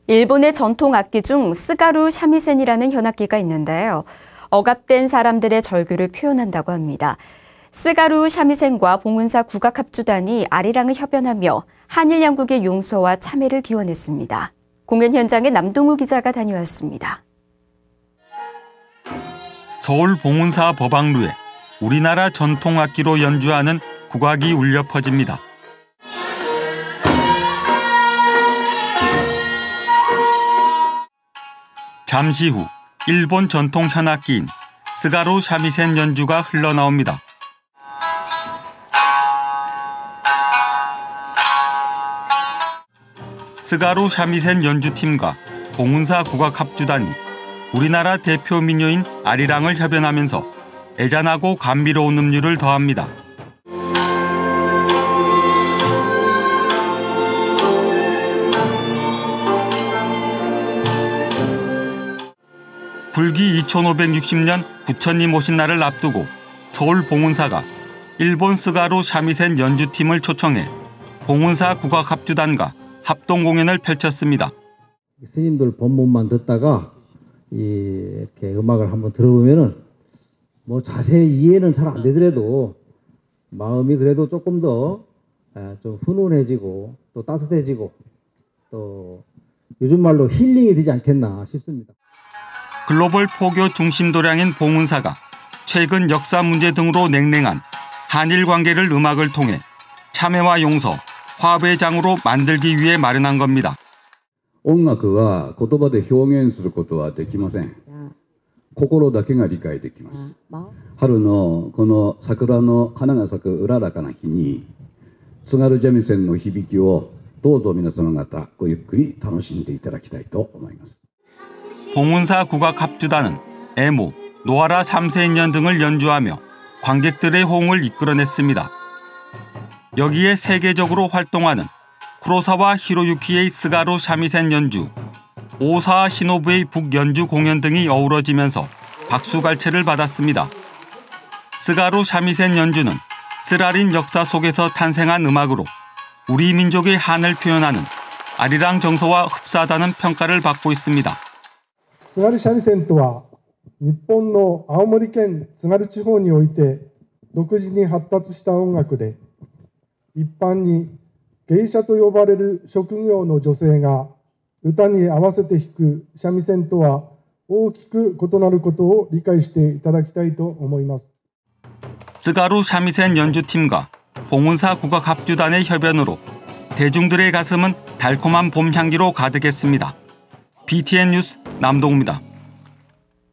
일본의 전통 악기 중 스가루 샤미센이라는 현악기가 있는데요. 억압된 사람들의 절규를 표현한다고 합니다. 스가루 샤미센과 봉은사 국악합주단이 아리랑을 협연하며 한일 양국의 용서와 참회를 기원했습니다. 공연 현장에 남동우 기자가 다녀왔습니다. 서울 봉은사 법악루에 우리나라 전통 악기로 연주하는 국악이 울려 퍼집니다. 잠시 후 일본 전통 현악기인 스가루 샤미센 연주가 흘러나옵니다. 스가루 샤미센 연주팀과 봉은사 국악합주단이 우리나라 대표 민요인 아리랑을 협연하면서 애잔하고 감미로운 음률을 더합니다. 불기 2560년 부처님 오신 날을 앞두고 서울 봉은사가 일본 스가루 샤미센 연주팀을 초청해 봉은사 국악합주단과 합동 공연을 펼쳤습니다. 스님들 본문만 듣다가 이렇게 음악을 한번 들어보면은 뭐 자세히 이해는 잘 안 되더라도 마음이 그래도 조금 더 좀 훈훈해지고 또 따뜻해지고 또 요즘 말로 힐링이 되지 않겠나 싶습니다. 글로벌 포교 중심 도량인 봉은사가 최근 역사 문제 등으로 냉랭한 한일 관계를 음악을 통해 참회와 용서, 화합의 장으로 만들기 위해 마련한 겁니다. 音楽は言葉で表現することはできません。心だけが理解できます。春のこの桜の花が咲くうららかな日に津軽三味線の響きをどうぞ皆様方ごゆっくり楽しんでいただきたいと思います。 봉은사 국악합주단은 애무, 노하라 3세인연 등을 연주하며 관객들의 호응을 이끌어냈습니다. 여기에 세계적으로 활동하는 쿠로사와 히로유키의 스가루 샤미센 연주, 오사와 시노부의 북연주 공연 등이 어우러지면서 박수갈채를 받았습니다. 스가루 샤미센 연주는 쓰라린 역사 속에서 탄생한 음악으로 우리 민족의 한을 표현하는 아리랑 정서와 흡사하다는 평가를 받고 있습니다. 津軽三味線とは日本の青森県津軽地方において独自に発達した音楽で一般に芸者と呼ばれる職業の女性が歌に合わせて弾く三味線とは大きく異なることを理解していただきたいと思います。 스가루 샤미센 연주팀과 봉은사 국악합주단의 협연으로 대중들의 가슴은 달콤한 봄 향기로 가득했습니다. BTN 뉴스 남동우입니다.